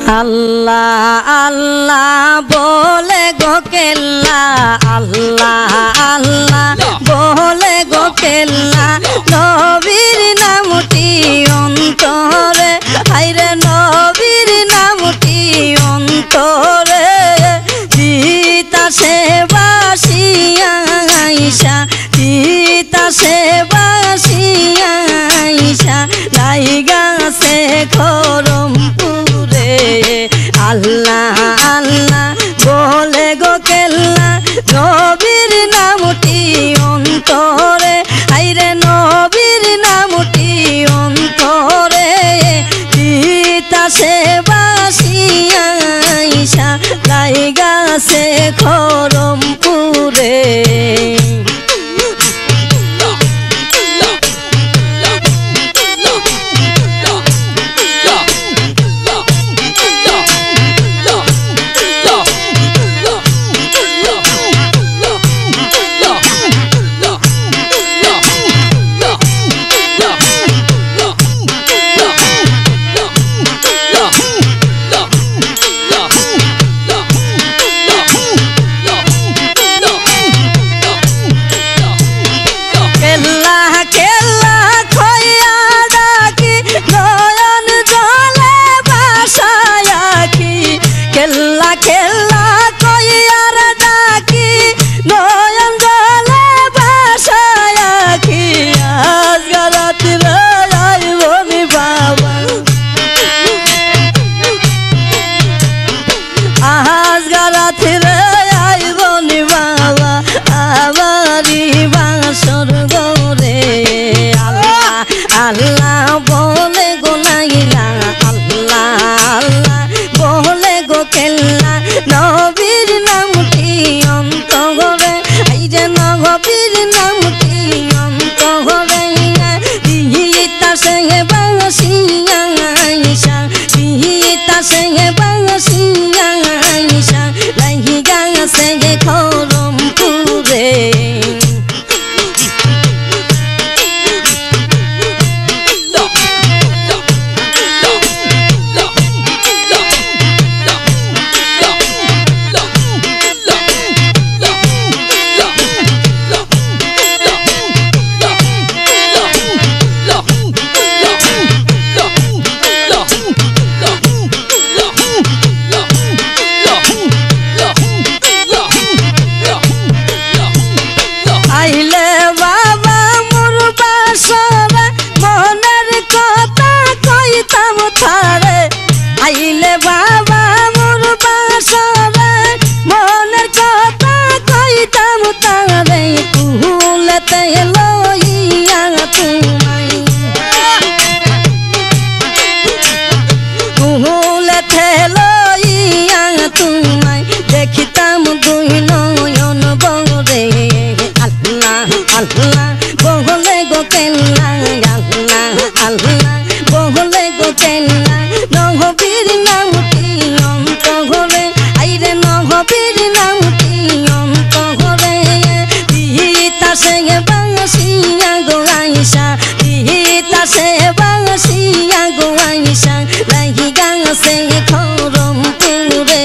আল্লাহ আল্লাহ বলে গো কেল্লা, আল্লাহ আল্লাহ বলে গো কেল্লা, নবীর নামটি অন্তরে, হায়রে নবীর নামটি অন্তরে, তিতাসে বাসিয়া আইসা, তিতাসে বাসিয়া আইসা, লাইগাছে খরমপুরে। আল্লাহ আল্লাহ বলে গো কেল্লা, নবীর নামটি অন্তরে, হায়রে নবীর নামটি অন্তরে, তিতাসে বাসিয়া আইসা, লাইগাছে খরমপুরে। আল্লাহ বলে গো লাইলা, আল্লাহ আল্লাহ বলে গো কেল্লা, নবীর নামটি অন্তরে, আইরে নবীর নামটি অন্তরে, তিতাসে বাসিয়া আইসা, তিতাসে বাসিয়া আইসা, লাইগাছে খরমপুরে। আইলে বাবা মোর বাসরে, মনের কথা কইতাম তারে, কুলেতে লইয়া তোমায়, কুলেতে লইয়া তোমায়, দেখিতাম দুই নয়ন বরে। আল্লাহ আল্লাহ বলে গো কেল্লা, আল্লাহ আল্লাহ বলে গো কেল্লা, নবীর নামটি অন্তরে, আইরে নবীর নামটি অন্তরে, তিতাসে বাসিয়া গো আইসা, তিতাসে বাসিয়া গো আইসা, লাইগাছে খরমপুরে।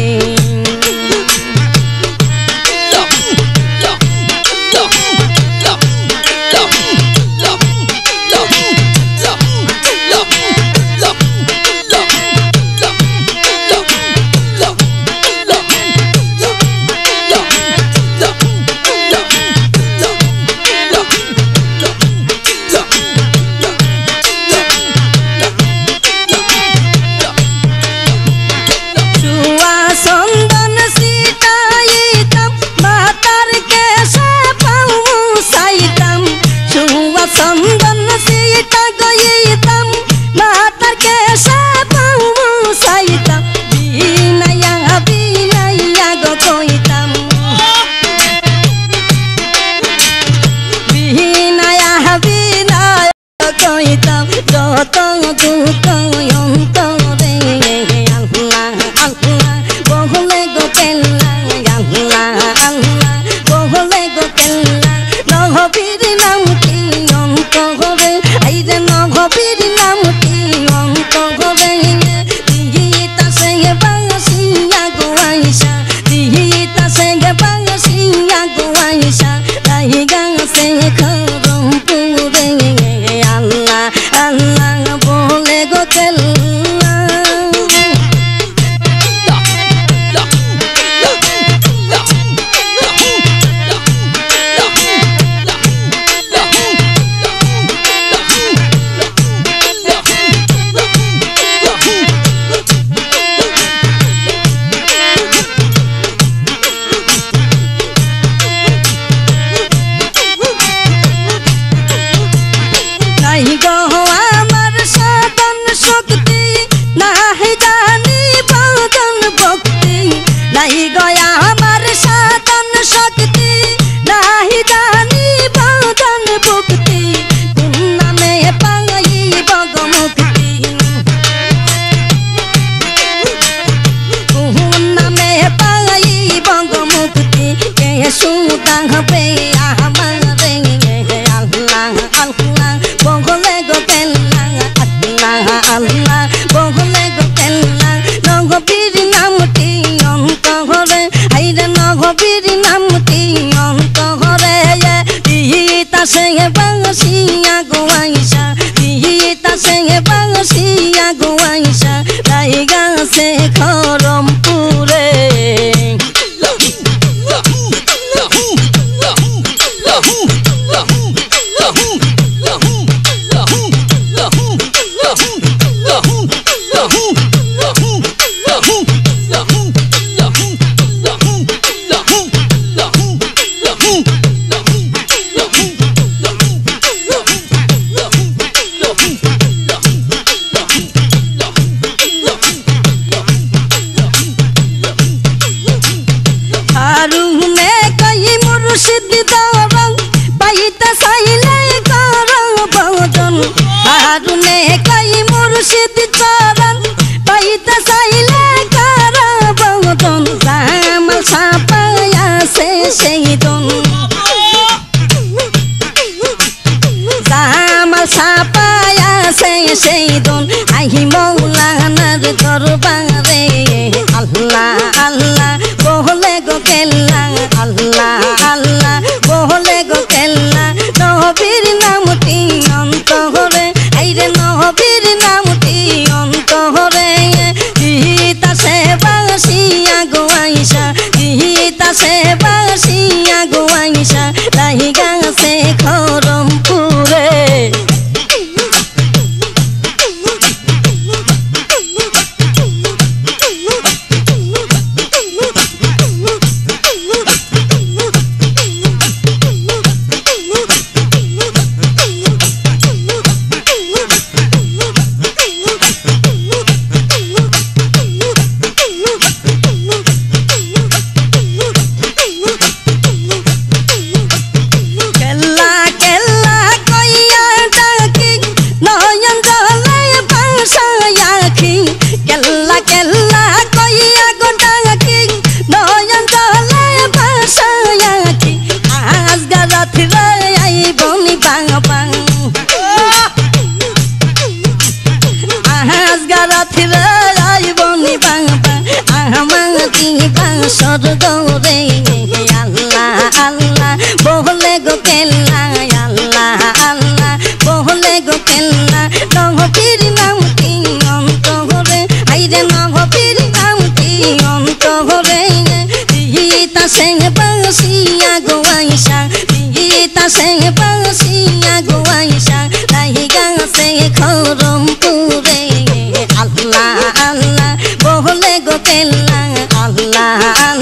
চন্দন সীতা গইতাম, মাতার কেশে পাউ সাইতাম, বিনাইয়া বিনাইয়া গো কইতাম, বিনাইয়া বিনাইয়া কইতাম, যত দুঃখ অন্তরে। আল্লাহ আল্লাহ বলে গো কেল্লা, আল্লাহ আল্লাহ বলে গো কেল্লা, নবীর নামটি অন্তরে, আইরে নবীর নামটি অন্তরে, তিতাসে আল্লাহ বহলে গো কেল্লা নবীর নামটি অন্তরে আইরে নবীর নামটি অন্তরে ইতা সে বাংসিয়া গোয়াইশা ইতা সে বাংসিয়া গোয়াইশা রাইগা সে খরমপুরে আহি মৌলানার দরবারে আল্লাহ আল্লাহ বহলে গো কেল্লা আল্লাহ আল্লাহ বহলে গো কেল্লা নবীর নামটি অন্তরে আইরে নবীর নামটি অন্তরে ইতা সে বাসিয়া গোয়াইশা ইতা সে বাসিয়া গোয়াইশা রাইগা সে খরমপুরে সরগরে আল্লাহ আল্লাহ বহলে গো কেল্লা আল্লাহ আল্লাহ বহলে গো কেল্লা নবীর নামটি অন্তরে আইরে নবীর নামটি অন্তরে ইতা সে বাসিয়া গোয়াইশা ইতা সে বাসিয়া গোয়াইশা রাইগা সে খরমপুরে আল্লাহ আল্লাহ বহলে গো কেল্লা আল্লাহ